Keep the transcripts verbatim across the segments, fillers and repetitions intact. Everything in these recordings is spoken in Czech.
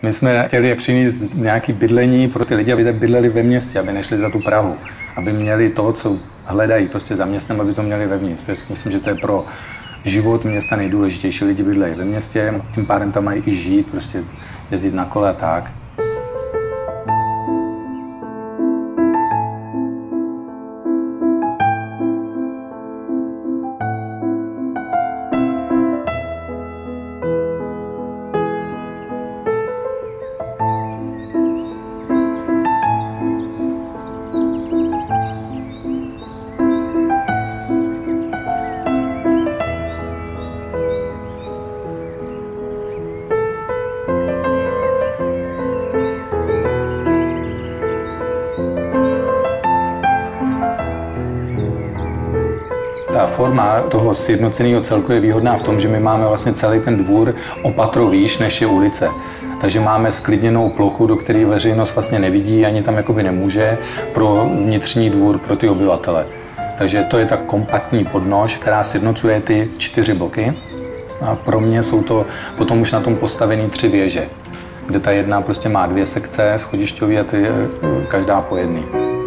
My jsme chtěli přinést nějaké bydlení pro ty lidi, aby bydleli ve městě, aby nešli za tu Prahu, aby měli to, co hledají prostě za městem, aby to měli vevnitř. Myslím, že to je pro život města nejdůležitější. Lidi bydlejí ve městě, tím pádem tam mají i žít, prostě jezdit na kole a tak. Ta forma toho sjednoceného celku je výhodná v tom, že my máme vlastně celý ten dvůr o patro výš, než je ulice. Takže máme sklidněnou plochu, do které veřejnost vlastně nevidí, ani tam jakoby nemůže, pro vnitřní dvůr, pro ty obyvatele. Takže to je ta kompaktní podnož, která sjednocuje ty čtyři bloky. A pro mě jsou to potom už na tom postavený tři věže, kde ta jedna prostě má dvě sekce schodišťové a ty každá po jedné.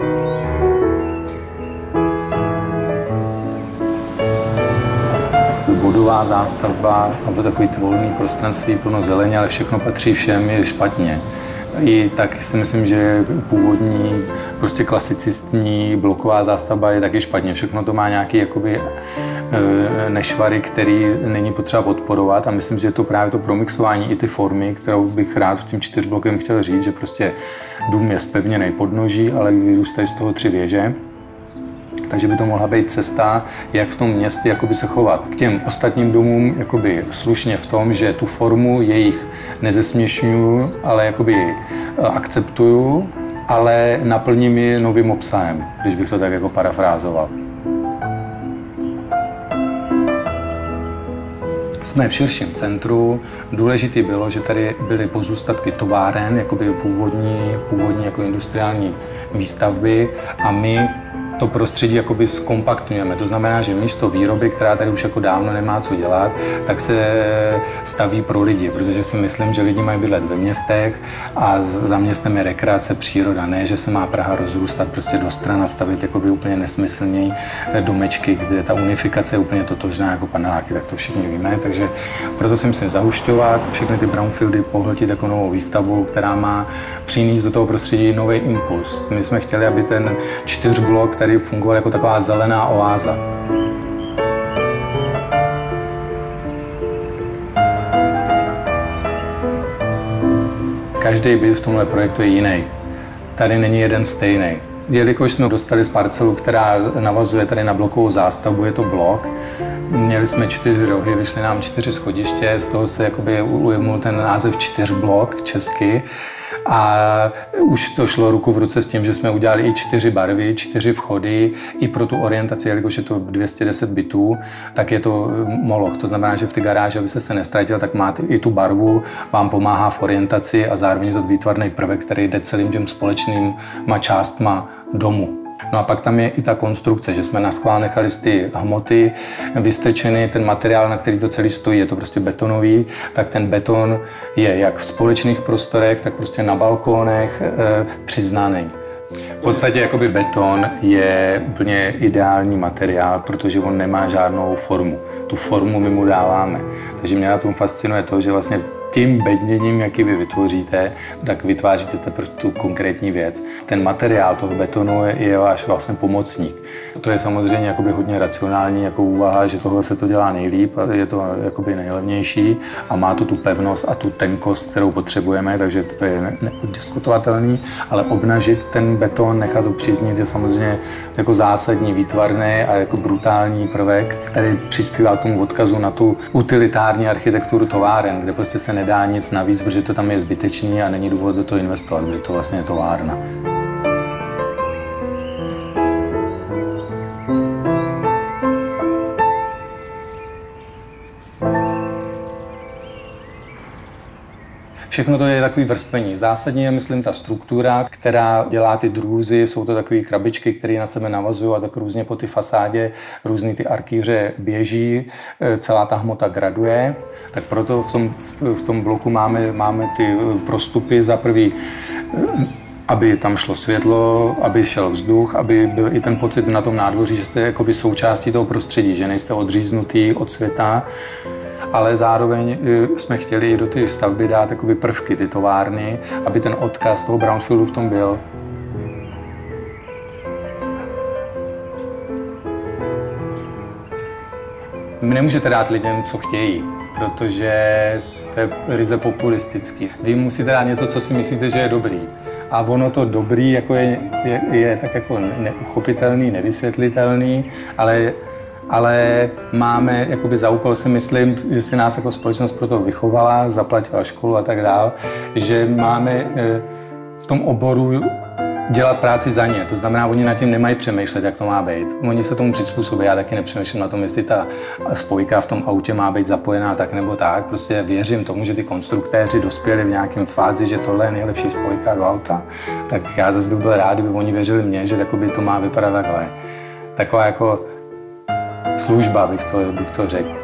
Bodová zástavba a takový volný prostranství plno zeleně, ale všechno patří všem, je špatně. I tak si myslím, že původní, prostě klasicistní bloková zástavba je taky špatně. Všechno to má nějaký jakoby nešvary, který není potřeba podporovat a myslím, že je to právě to promixování i ty formy, kterou bych rád v tím čtyřblokem chtěl říct, že prostě dům je zpevněný podnoží, ale vyrůstají z toho tři věže. Takže by to mohla být cesta, jak v tom městě jakoby se chovat k těm ostatním domům jakoby slušně v tom, že tu formu jejich nezesměšňuju, ale jakoby akceptuju, ale naplním ji novým obsahem, když bych to tak jako parafrázoval. Jsme v širším centru. Důležité bylo, že tady byly pozůstatky továren, jakoby původní, původní jako industriální výstavby a my to prostředí jakoby zkompaktujeme. To znamená, že místo výroby, která tady už jako dávno nemá co dělat, tak se staví pro lidi, protože si myslím, že lidi mají bydlet ve městech a za městem je rekreace, příroda, ne, že se má Praha rozrůstat prostě do stran a stavit jakoby úplně nesmyslněji domečky, kde ta unifikace je úplně totožná jako paneláky, tak to všichni víme, takže proto si myslím zahušťovat, všechny ty brownfieldy pohltit jako novou výstavbu, která má přinést do toho prostředí nový impuls. My jsme chtěli, aby ten čtyřblok, který fungoval jako taková zelená oáza. Každý byt v tomhle projektu je jiný. Tady není jeden stejný. Jelikož jsme dostali z parcelu, která navazuje tady na blokovou zástavbu, je to blok, měli jsme čtyři rohy, vyšly nám čtyři schodiště, z toho se jakoby ujmul ten název čtyřblok česky. A už to šlo ruku v ruce s tím, že jsme udělali i čtyři barvy, čtyři vchody, i pro tu orientaci, jelikož je to dvě stě deset bytů, tak je to moloch. To znamená, že v té garáži, aby se se nestratil, tak máte i tu barvu, vám pomáhá v orientaci a zároveň je to výtvarný prvek, který jde celým těm společnýma částma domu. No a pak tam je i ta konstrukce, že jsme na schvál nechali z ty hmoty vystrčeny, ten materiál, na který to celý stojí, je to prostě betonový, tak ten beton je jak v společných prostorech, tak prostě na balkónech e, přiznaný. V podstatě jakoby beton je úplně ideální materiál, protože on nemá žádnou formu. Tu formu my mu dáváme. Takže mě na tom fascinuje to, že vlastně tím bedněním, jaký vy vytvoříte, tak vytváříte teprve tu konkrétní věc. Ten materiál toho betonu je váš vlastně pomocník. To je samozřejmě jakoby hodně racionální jako úvaha, že tohle se to dělá nejlíp, je to jakoby nejlevnější a má to tu pevnost a tu tenkost, kterou potřebujeme, takže to je neoddiskutovatelný, ale obnažit ten beton, nechat to přiznit, je samozřejmě jako zásadní, výtvarný a jako brutální prvek, který přispívá k tomu odkazu na tu utilitární architekturu továren, kde prostě se nedá nic navíc, protože to tam je zbytečný a není důvod do toho investovat, protože to vlastně je továrna. Všechno to je takový vrstvení. Zásadně je, myslím, ta struktura, která dělá ty drůzy. Jsou to takové krabičky, které na sebe navazují a tak různě po ty fasádě různý ty arkýře běží, celá ta hmota graduje. Tak proto v tom, v tom bloku máme, máme ty prostupy za prvý, aby tam šlo světlo, aby šel vzduch, aby byl i ten pocit na tom nádvoří, že jste jakoby součástí toho prostředí, že nejste odříznutý od světa. Ale zároveň jsme chtěli i do té stavby dát jakoby prvky, ty továrny, aby ten odkaz toho brownfieldu v tom byl. Vy nemůžete dát lidem, co chtějí, protože to je ryze populistický. Vy musíte dát něco, co si myslíte, že je dobrý. A ono to dobrý jako je, je, je tak jako neuchopitelný, nevysvětlitelný, ale ale máme jakoby za úkol, si myslím, že si nás jako společnost pro to vychovala, zaplatila školu a tak dál, že máme v tom oboru dělat práci za ně. To znamená, oni nad tím nemají přemýšlet, jak to má být. Oni se tomu přizpůsobí. Já taky nepřemýšlím na tom, jestli ta spojka v tom autě má být zapojená tak nebo tak. Prostě věřím tomu, že ty konstruktéři dospěli v nějakém fázi, že tohle je nejlepší spojka do auta. Tak já zase bych byl rád, kdyby oni věřili mně, že to má vypadat takhle. Taková jako služba, bych to, bych to řekl.